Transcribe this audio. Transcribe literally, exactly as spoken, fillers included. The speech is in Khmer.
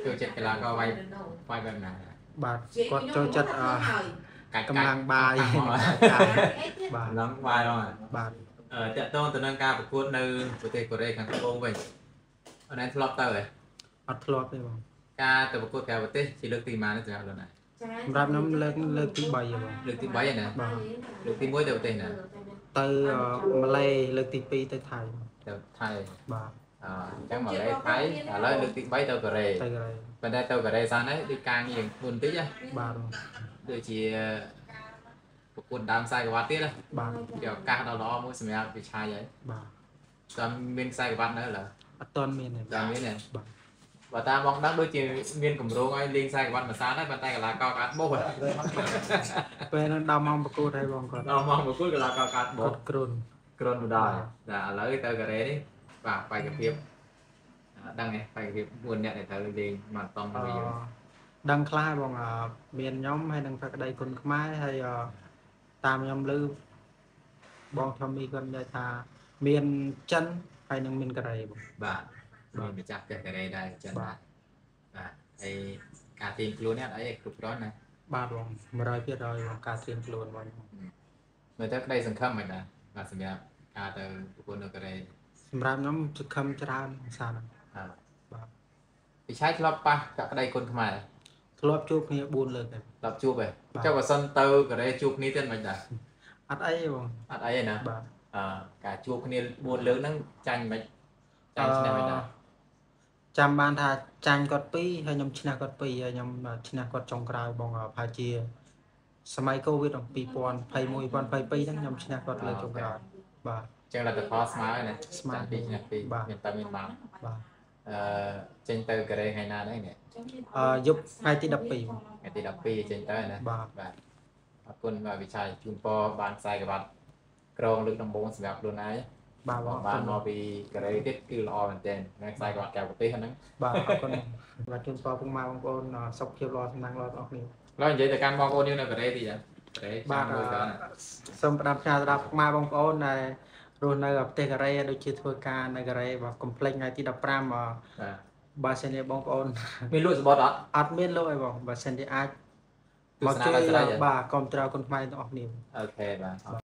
ចូលចិត្តកីឡាករវាយវាយបែបណាបាទគាត់ចូលចិត្តអឺកម្លាំងបាយបាទកម្លាំងបាយហ្មងបាទអឺតើតើទៅនឹងការប្រកួតនៅប្រទេសកូរ៉េខាងត្បូងវិញអត់ណែធ្លាប់ទៅហ៎អត់ធ្លាប់ទេបងការទៅប្រកួតក្រៅប្រទេសជាលើកទីម៉ានទេសម្រាប់លោកណាសម្រាប់ខ្ញុំលើកលើកទីបីហ៎បងលើកទីបីហ្នឹងណាបាទលើកទីមួយទៅប្រទេសណាទៅម៉ាឡេលើកទីពីរទៅថៃទៅថៃបាទអញ្ចឹងម៉ាឡេថៃឥឡូវលើកទីបីទៅកូរ៉េទៅកូរ៉េប៉ុន្តែទៅកូរ៉េសានហ្នឹងដូចការងារមុនតិចណាបាទដូចជាប្រកួតដើមខ្សែក្រវ៉ាត់ទៀតណាបាទជាឱកាសដ៏ល្អមួយសម្រាប់វិឆ័យហើយបាទតាមមានខ្សែក្រវ៉ាត់នៅឡើយអត់ទាន់មានទេតែមានទេបាទបើតាមមកដឹងដូចជាមានកម្រងឲ្យលេងខ្សែក្រវ៉ាត់មួយសានហើយប៉ុន្តែកីឡាករកាត់បោះពេលហ្នឹងដល់ម៉ោងប្រកួតហើយបងគាត់ដល់ម៉ោងប្រកួតកីឡាករកាត់បោះគ្រុនគ្រុនទៅដល់តែឥឡូវទៅកូរ៉េនេះបាទបេក្ខភាពដឹងទេបេក្ខភាពបួនអ្នកដែលត្រូវលេងមកតំទៅយើងដឹងខ្លះបងមានខ្ញុំហើយនឹងប្រក្តីគុណខ្មែរហើយតាមខ្ញុំឮបងធមីគាត់និយាយថាមានចិនហើយនឹងមានកូរ៉េបងបាទមានម្ចាស់ផ្ទះកូរ៉េដែរចិនបាទបាទហើយការត្រៀមខ្លួននេះអត់អីគ្រប់គ្រាន់ណាបាទបងmột trămភាគរយបងការត្រៀមខ្លួនបងមើលទៅក្តីសង្ឃឹមមិនដែរបាទសម្រាប់ការទៅប្រកួតនៅកូរ៉េសម្រាប់ខ្ញុំសង្ឃឹមច្រើនសាហ្នឹងបាទវិឆ័យធ្លាប់ប៉ះក្តីគុណខ្មែរធ្លាប់ជួបគ្នាបួនលើកហើយធ្លាប់ជួបហ៎ចុះបើសិនទៅកូរ៉េជួបគ្នាទៀតមិនដែរអត់អីទេបងអត់អីទេណាបាទអឺការជួបគ្នាបួនលើកហ្នឹងចាញ់មិនចាញ់ឈ្នះមិនដែរចាំបានថាចាញ់គាត់ពីរហើយខ្ញុំឈ្នះគាត់ពីរហើយខ្ញុំឈ្នះគាត់ចុងក្រោយបងប្រហែលជាសម័យកូវីដ2021 2022ហ្នឹងខ្ញុំឈ្នះគាត់លើចុងក្រោយបាទចឹងលទ្ធផលស្មើណាស្មើពីឈ្នះពីរមានតែមានបានបាទអឺចេញទៅកូរ៉េថ្ងៃណាហ្នឹងនេះអឺយប់ថ្ងៃទី12 ថ្ងៃទី12ចេញទៅណាបាទបាទអរគុណបាទវិឆ័យជូនពរបានខ្សែក្រវ៉ាត់ក្រងលើកដំបូងសម្រាប់ខ្លួនឯងបាទបានមកពីកូរ៉េទៀតគឺល្អមែនទែននៅខ្សែក្រវ៉ាត់កៅប្រទេសហ្នឹងបាទអរគុណបាទជូនពរពុកម៉ែបងប្អូនសុខភាពល្អសំណាងល្អទាំងអស់គ្នាឡើយនិយាយទៅកាន់បងប្អូនយើងនៅកូរ៉េទៀតចាកូរ៉េបាទសូមផ្ដាំផ្ញើទៅដល់ពុកម៉ែបងប្អូនដែលរស់នៅប្រទេសកូរ៉េដូចជាធ្វើការនៅកូរ៉េបាទកុំភ្លេចថ្ងៃទី15បាទបើសិនជាបងប្អូនមានលក់សបត់អត់អត់មានលក់អីបងបើសិនជាអាចមកជួយបាទគ្រប់ត្រគុណខ្មែរទាំងអស់គ្នាអូខេបាទ